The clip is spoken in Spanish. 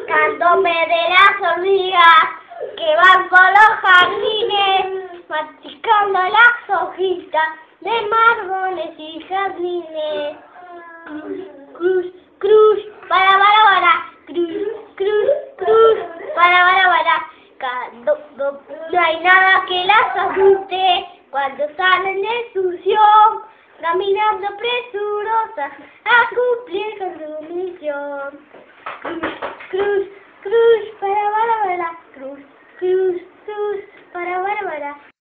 Cantóme de las hormigas que van por los jardines, masticando las hojitas de mármoles y jazmines. Cruz, cruz, cruz, para, cruz, cruz, cruz, para. No hay nada que las asuste cuando salen de su misión, caminando presurosas a cumplir con su misión. Cruz, cruz, cruz, para, cruz, cruz, cruz, para.